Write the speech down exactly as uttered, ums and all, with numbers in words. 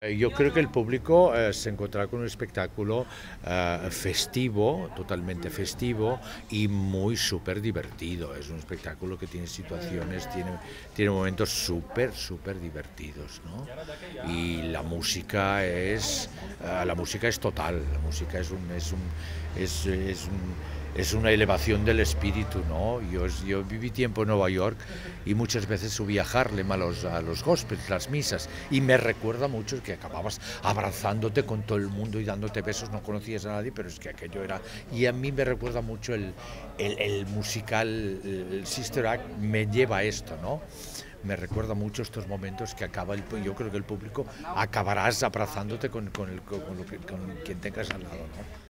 Yo creo que el público eh, se encontrará con un espectáculo eh, festivo, totalmente festivo y muy súper divertido. Es un espectáculo que tiene situaciones, tiene, tiene momentos súper, súper divertidos, ¿no? Y la música es, eh, la música es total, la música es un, es un, es, es un, es una elevación del espíritu, ¿no? Yo, yo viví tiempo en Nueva York y muchas veces subí a Harlem a los, a los gospels, las misas, y me recuerda mucho que acababas abrazándote con todo el mundo y dándote besos, no conocías a nadie, pero es que aquello era... Y a mí me recuerda mucho el, el, el musical, el Sister Act me lleva a esto, ¿no? Me recuerda mucho estos momentos que acaba el... Yo creo que el público acabarás abrazándote con, con, el, con, lo que, con quien tengas al lado, ¿no?